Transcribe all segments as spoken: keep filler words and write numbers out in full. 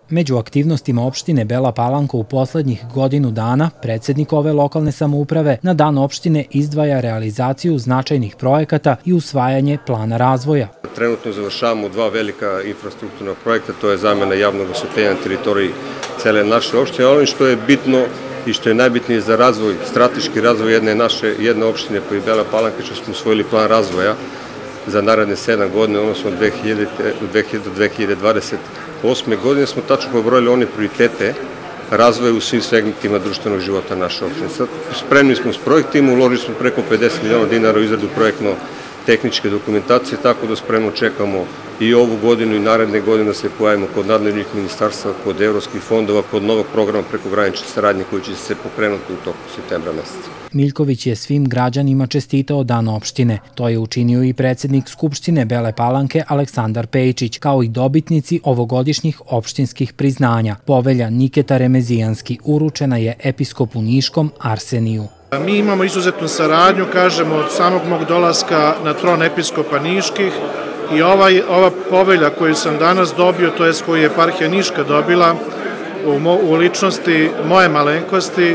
Među aktivnostima opštine Bela Palanka u poslednjih godinu dana, predsednik ove lokalne samouprave na dan opštine izdvaja realizaciju značajnih projekata i usvajanje plana razvoja. Trenutno završavamo dva velika infrastrukturna projekta, to je zamena javnog osvetljenja na teritoriji cele naše opštine, ali što je bitno i što je najbitnije za razvoj, strateški razvoj jedne naše, jedne opštine pa i Bela Palanka, što smo usvojili plan razvoja za naredne sedam godine, odnosno od dve hiljade do dve hiljade dvadeset osme godine, smo tačno pobrojili one prioritete razvoja u svim segmentima društvenog života naše opštine. Sad spremni smo s projektima, uložili smo preko pedeset miliona dinara u izradu projektno-tehničke dokumentacije, tako da spremno čekamo i ovu godinu i naredne godine da se pojavimo kod nadležnih ministarstva, kod evropskih fondova, kod novog programa prekogranične saradnje koji će se pokrenuti u toku septembra meseca. Miljković je svim građanima čestitao dan opštine. To je učinio i predsednik Skupštine Bele Palanke Aleksandar Pejčić, kao i dobitnici ovogodišnjih opštinskih priznanja. Povelja Niketa Remezijanski uručena je episkopu Niškom Arseniju. Mi imamo izuzetnu saradnju, kažemo, od samog mog dolaska na tron episkopa Niških i ovaj, ova povelja koju sam danas dobio, to je koju je eparhija Niška dobila u, mo, u ličnosti moje malenkosti,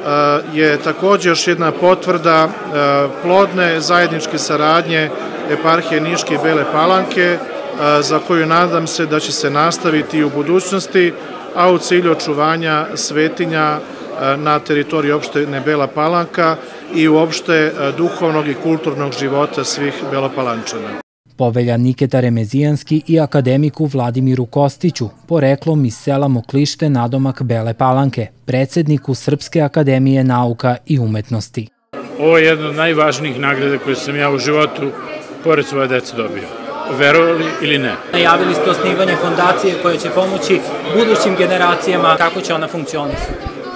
je također još jedna potvrda plodne zajedničke saradnje eparhije Niške i Bele Palanke, za koju nadam se da će se nastaviti i u budućnosti, a u cilju očuvanja svetinja na teritoriji opštine Bela Palanka i uopšte duhovnog i kulturnog života svih Belopalančana. Povelja Niketa Remezijanski i akademiku Vladimiru Kostiću, poreklom iz sela Moklište nadomak Bele Palanke, predsedniku Srpske akademije nauka i umetnosti. Ovo je jedna od najvažnijih nagrada koje sam ja u životu, pored svoje dece, dobio. Verovali ili ne? Najavili ste osnivanje fondacije koja će pomoći budućim generacijama. Kako će ona funkcionisati?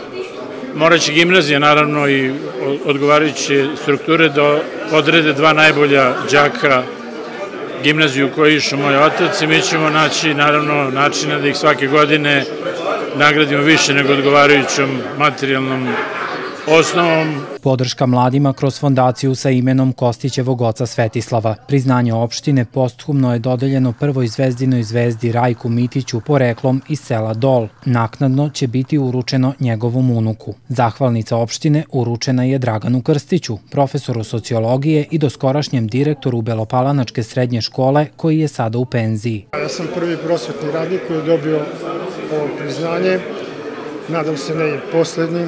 Morat će gimnazija, naravno, i odgovarajuće strukture da odrede dva najbolja đaka gimnaziju u kojoj išao moj otac i mi ćemo naći, naravno, načina da ih svake godine nagradimo više nego odgovarajućom materijalnom osnovom. Podrška mladima kroz fondaciju sa imenom Kostićevog oca Svetislava. Priznanje opštine posthumno je dodeljeno prvoj zvezdinoj zvezdi Rajku Mitiću poreklom iz sela Dol. Naknadno će biti uručeno njegovom unuku. Zahvalnica opštine uručena je Draganu Krstiću, profesoru sociologije i doskorašnjem direktoru Belopalanačke srednje škole, koji je sada u penziji. Ja sam prvi prosvetni radnik koji je dobio ovo priznanje. Nadam se ne i poslednji.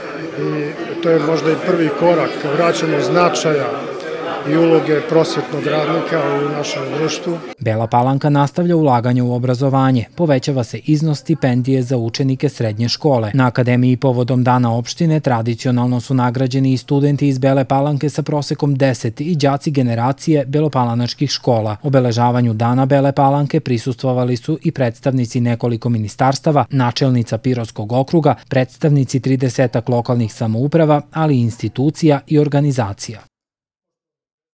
I to je možda i prvi korak ka vraćanju značaja i uloge prosvetnog radnika u našem društvu. Bela Palanka nastavlja ulaganje u obrazovanje. Povećava se iznos stipendije za učenike srednje škole. Na akademiji povodom dana opštine tradicionalno su nagrađeni i studenti iz Bele Palanke sa prosekom deset i đaci generacije belopalanačkih škola. Obeležavanju dana Bele Palanke prisustvovali su i predstavnici nekoliko ministarstava, načelnica Pirotskog okruga, predstavnici tridesetak lokalnih samouprava, ali i institucija i organizacija.